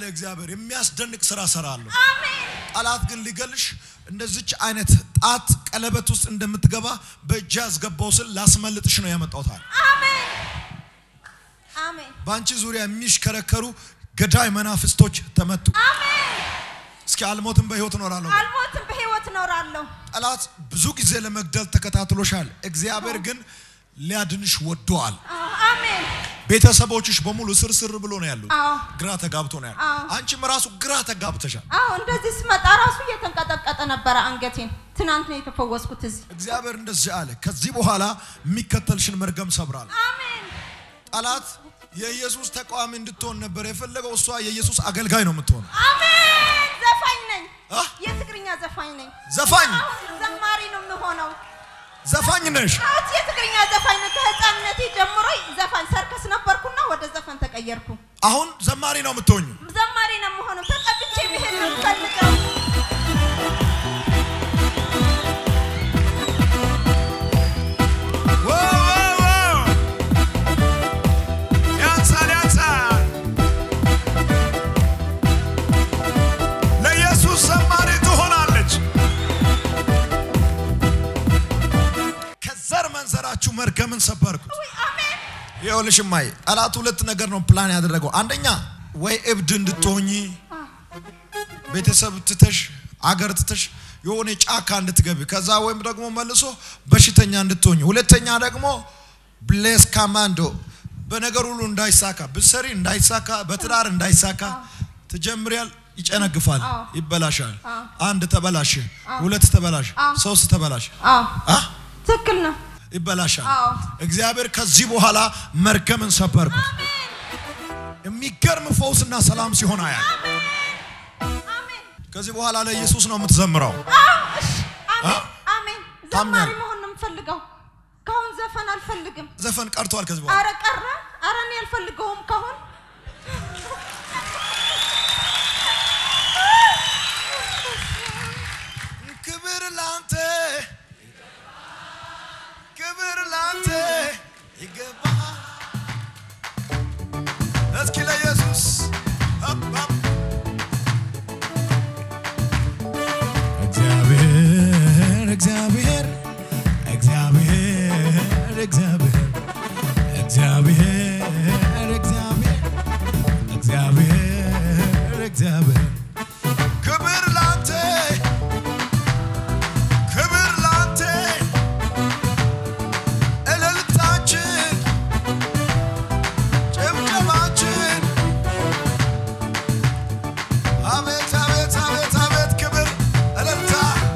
እግዚአብሔር የሚያስደንቅ ስራ ሰራለሁ አሜን ጠላት ግን ሊገልሽ እንደዚች አይነት ጣት ቀለበት ውስጥ እንደምትገባ በእጃዝ ገባው ስል ላስመልጥሽ ነው ያመጣውታል አሜን አሜን ባንቺ ዙሪያ የሚሽከረከሩ ገዳይ መናፍስቶች ተመቱ አሜን እስኪ አልሞትም በህይወት ኖራለሁ ጠላት ብዙ ጊዜ ለመግደል ተከታትሎሻል እግዚአብሔር ግን ሊያድንሽ ወዷል አሜን ቤተሰቦችሽ በሙሉ ስርስር ብሎ ነው ያሉት ግራ ተጋብቶ ነው ያሉት አንቺም ራሱ ግራ ተጋብተሻል እንደዚህ ስመጣ ራሱ እየተንቀጠቀጠ ነበር አንገቴን ትናንት ነው የተፈወስኩት እዚህ እግዚአብሔር እንደዚህ አለ ከዚህ በኋላ የሚከተልሽን መርገም ሰብራል አሜን ጠላት የኢየሱስ ተቋም እንድትሆን ነበር የፈለገው እሷ የኢየሱስ አገልጋይ ነው የምትሆነው አሜን ዘፋኝ ነኝ የትግርኛ ዘፋኝ ነኝ ዘፋኝ ዘማሪ ነው የምሆነው ዘፋኝ ነሽ የትግርኛ ዘፋኝ ነኝ ከህፃንነቴ ጀምሮ ዘፋኝ ሰርከስ ነበርኩና ወደ ዘፈን ተቀየርኩ አሁን ዘማሪ ነው የምትሆኚ ዘማሪ ነው የምሆነው ተቀብጬ ብሄድ ነው ፈልገው መንዘራችሁ መርገምን ሰበርኩት አሜን ይኸውልሽማይ ጠላት ሁለት ነገር ነው ፕላን ያደረገው አንደኛ ወይ እብድ እንድትሆኚ ቤተሰብ ትተሽ አገር ትተሽ የሆነ ጫካ እንድትገቢ ከዛ ወይም ደግሞ መልሶ በሽተኛ እንድትሆኚ ሁለተኛ ደግሞ ብሌስ ካማንዶ በነገር ሁሉ እንዳይሳካ በሰሪ እንዳይሳካ በትዳር እንዳይሳካ ተጀምሪያል ይጨነግፋል ይበላሻል አንድ ተበላሽ ሁለት ተበላሽ ሶስት ተበላሽ ትክክል ነው ይበላሻል እግዚአብሔር ከዚህ በኋላ መርገምን ሰበርኩት የሚገርም ፈውስና ሰላም ሲሆን አያል አሜን ከዚህ በኋላ ለኢየሱስ ነው የምትዘምረው አሜን ዘማሪ መሆን ነው የምፈልገው ካሁን ዘፈን አልፈልግም ዘፈን ቀርቷል ከዚህ በኋላ ኧረ እኔ አልፈልገውም ካሁን ክብር ላንተ ይገባል እስኪ ለኢየሱስ እግዚአብሔር ክብር ላንተ እልልታችን ጭብጨባችን አቤት አቤት አቤት አቤት ክብር እልልታ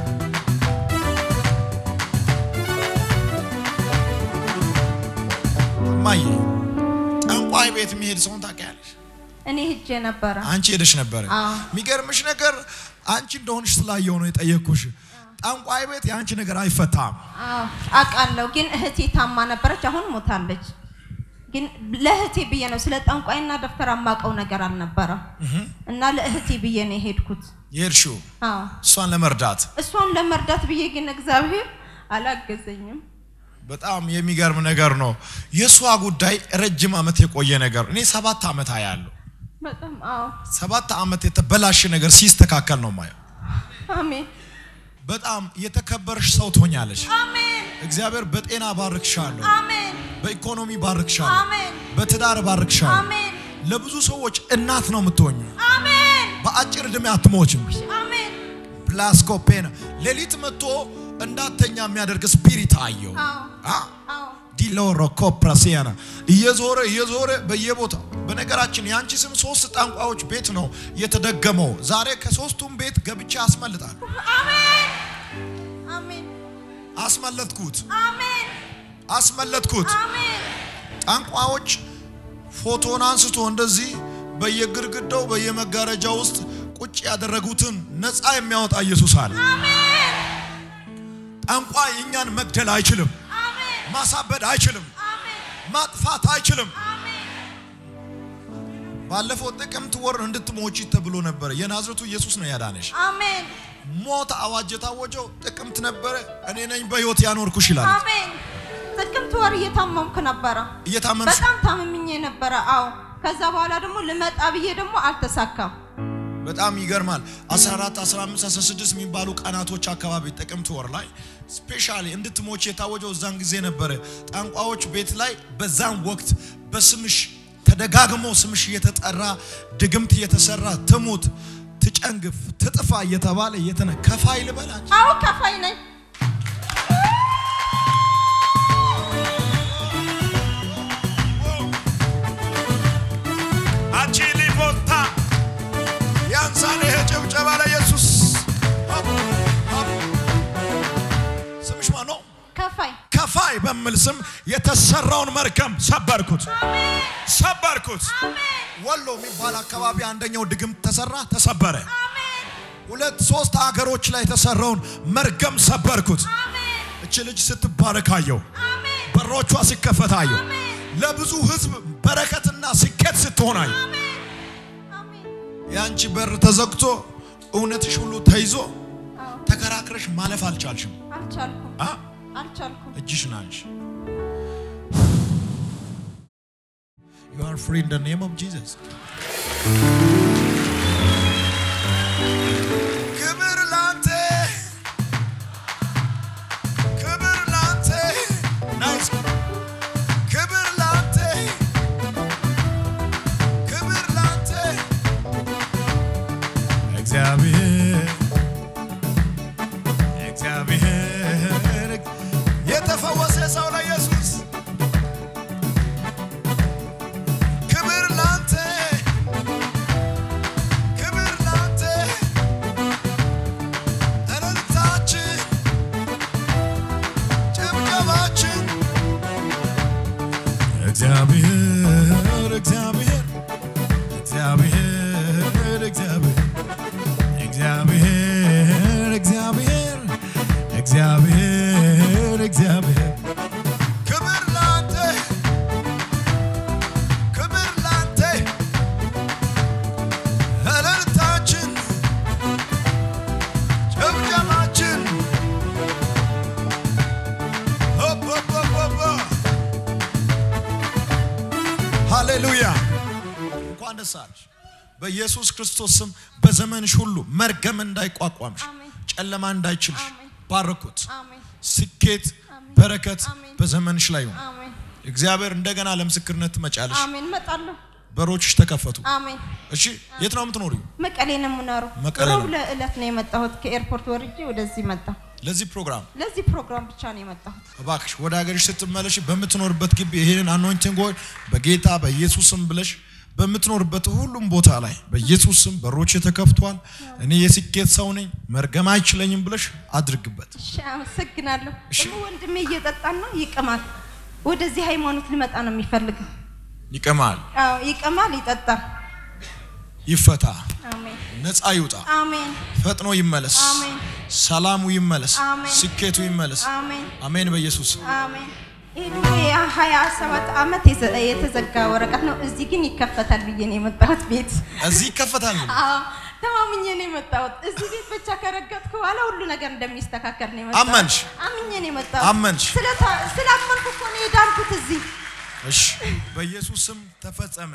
ማይ ጠንቋይ ቤት የሚሄድ ሰውን ታውቂያለሽ እኔ ሄጄ ነበር አንቺ ሄደሽ ነበር የሚገርምሽ ነገር አንቺ እንደሆንሽ ስላየው ነው የጠየቅኩሽ ጠንቋይ ቤት ያንቺ ነገር አይፈታም አቃለው ግን እህቴ ታማ ነበረች አሁን ሞታለች ግን ለእህቴ ብዬ ነው ስለ ጠንቋይና ደፍተር አማቀው ነገር አልነበረ እና ለእህቴ ብዬ ነው ሄድኩት የርሹ እሷን ለመርዳት ብዬ ግን እግዚአብሔር አላገዘኝም በጣም የሚገርም ነገር ነው የሷ ጉዳይ ረጅም አመት የቆየ ነገር እኔ 7 አመት አያለሁ በጣም 7 አመት የተበላሽ ነገር ሲስተካከል ነው ማየው አሜን በጣም የተከበርሽ ሰው ትሆኛለሽ አሜን እግዚአብሔር በጤና ባርክሻለሁ አሜን በኢኮኖሚ ባርክሻለሁ አሜን በትዳር ባርክሻለሁ አሜን ለብዙ ሰዎች እናት ነው የምትሆኚ አሜን በአጭር እድሜ አትሞችም አሜን ፕላስኮፔና ሌሊት መጥቶ እንዳተኛ የሚያደርግ ስፒሪት አየው ዲሎሮ ኮፕራሲያና እየዞረ በየቦታው በነገራችን ያንቺ ስም 3 ጠንቋዮች ቤት ነው የተደገመው ዛሬ ከ3ቱም ቤት ገብቼ አስመልጣለሁ አሜን አሜን አስመለጥኩት አሜን ጠንቋዮች ፎቶን አንስቶ እንደዚህ በየግርግዳው በየመጋረጃው ውስጥ ቁጭ ያደረጉትን ነፃ የሚያወጣ ኢየሱስ አለ አሜን ጠንቋይ እኛን መግደል አይችልም አሜን ማሳበድ አይችልም አሜን ማጥፋት አይችልም አሜን ባለፈው ጥቅምት ወር እንድትሞቺ ተብሎ ነበር የናዝሬቱ ኢየሱስ ነው ያዳነሽ አሜን ሞት አዋጅ ታወጀው ጥቅምት ነበር እኔ ነኝ በህይወት ያኖርኩሽ ይላል አሜን ጥቅምት ወር እየታመምኩ ነበር እየታመምሽ በጣም ታምምኝ ነበር ከዛ በኋላ ደግሞ ልመጣ ብዬ ደግሞ አልተሳካም በጣም ይገርማል 14 15 16 የሚባሉ ቀናቶች አካባቢ ጥቅምት ወር ላይ ስፔሻሊ እንድትሞች የታወጀው ዛን ጊዜ ነበር ጣንቋዎች ቤት ላይ በዛን ወቅት በስምሽ ተደጋግሞ ስምሽ እየተጠራ ድግምት እየተሰራ ትሙት ትጨንግፍ ትጥፋ እየተባለ ከፋይ ልበላች አው ከፋይ ነኝ አቺሊ ቦታ ያንሳለ ጨብጨባ ለኢየሱስ ስምሽ ማን ነው ከፋይ በሚል ስም የተሰራውን መርገም ሰበርኩት አሜን ሰበርኩት አሜን ወሎ የሚባል አካባቢ አንደኛው ድግምት ተሰበረ አሜን 2 3 ሀገሮች ላይ የተሰራውን መርገም ሰበርኩት አሜን እቺ ልጅ ስትባረካየው አሜን በሮቿ ሲከፈታየው ለብዙ ህዝብ በረከትና ስኬት ስትሆናይ አሜን ያንቺ በር ተዘግቶ እውነትሽ ሁሉ ተይዞ ተከራክረሽ ማለፍ አልቻልሽም አልቻልኩም እጅሽ ናንሽ You are free in the name of Jesus ክብር ላንተ ናይስ ክብር ላንተ እግዚአብሔር የተፈወሰ ሰው ለኢየሱስ ክብር ላንተ እልልታችን ጭብጨባችን እግዚአብሔር ክብር ላንተ እልልታችን ጭብጨባችን ሃሌሉያ እንኳን ደስ አለሽ በኢየሱስ ክርስቶስ ስም በዘመንሽ ሁሉ መርገም እንዳይቋቋምሽ ጨለማ እንዳይችልሽ ባረኩት አሜን ስኬት በረከት በዘመንሽ ላይ ይሁን አሜን እግዚአብሔር እንደገና ለምስክርነት ትመጫለሽ አሜን መጣለሁ በሮችሽ ተከፈቱ አሜን እሺ የት ነው የምትኖሪው መቀሌ ነው የምኖረው መቀሌ ለእለት ነው የመጣሁት ከኤርፖርት ወርጄ ወደዚህ መጣሁ ለዚህ ፕሮግራም ብቻ ነው የመጣሁት እባክሽ ወደ ሀገርሽ ስትመለሽ በመትኖርበት ግቢ ይሄንን አኖይንቲንግ ኦይል በጌታ በኢየሱስም ብለሽ በመትኖርበት ሁሉም ቦታ ላይ በኢየሱስም በሮች ተከፍቷል እኔ የስኬት ሰው ነኝ መርገም አይችለኝም ብለሽ አድርግበት እሺ አመሰግናለሁ ደግሞ ወንድሜ እየጠጣና ይቀማል ወደዚህ ሃይማኖት ሊመጣ ነው የሚፈልገው ይቀማል ይቀማል ይጠጣል ይፈታ አሜን ነፃ ይውጣ አሜን ፈጥኖ ይመለስ አሜን ሰላሙ ይመለስ አሜን ስኬቱ ይመለስ አሜን አሜን በኢየሱስ አሜን ይሄ 27 አመት የተዘጋ ወረቀት ነው እዚህ ግን ይከፈታል ብዬ ነው የመጣሁት ቤት እዚህ ይከፈታል ተማምኜ ነው የመጣሁት እዚህ ቤት ብቻ ከረገጥኩ በኋላ ሁሉ ነገር እንደሚስተካከል ነው የመጣሁት አምኜ ነው የመጣሁት ስላመንኩ እኮ ነው የዳንኩት እዚህ እሺ በኢየሱስ ስም ተፈጸመ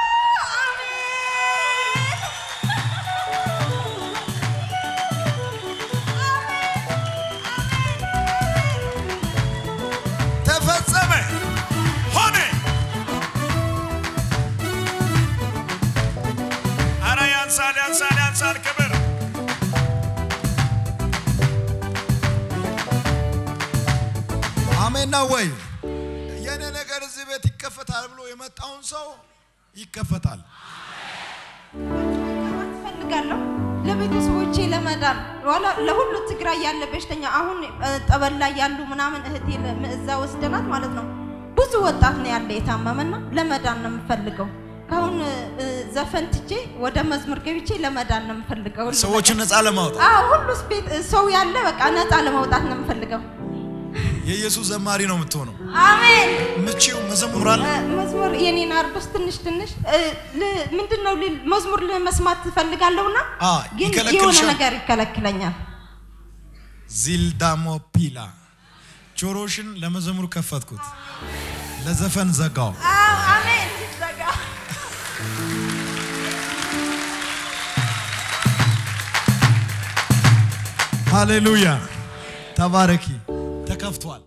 ተፈጸመ ሆነ አራ ያንሳል ክብር አሜን ነው ወይ የኔ ነገር እዚህ ቤት ይከፈታል ብሎ የመጣውን ሰው ይከፈታል ፈልጋለሁ ለቤተሰቦቼ ለመዳን ወላ ለሁሉ ትግራይ ያለ በሽተኛ አሁን ጠበል ላይ ያሉ ምናምን እህቴ እዛ ወስደናት ማለት ነው ብዙ ወጣት ነው ያለ የታመመና ለመዳን ነው የምፈልገው ካሁን ዘፈንትቼ ወደ መዝሙር ገብቼ ለመዳን ነው የምፈልገው ሰዎችን ነፃ ለማውጣት ሁሉ ሰው ያለ በቃ ነፃ ለማውጣት ነው የምፈልገው የኢየሱስ ዘማሪ ነው የምትሆነው አሜን ምቺው መዝሙር የኔን አርዶስ ትንሽ ምንድነው መዝሙር ለመስማት ፈልጋለሁና ግን የሆነ ነገር ይከለክለኛል ዚልዳሞ ፒላ ጆሮሽን ለመዝሙር ከፈትኩት ለዘፈን ዘጋው አሜን ዘጋ ሃሌሉያ ተባረኪ ተከፍቷል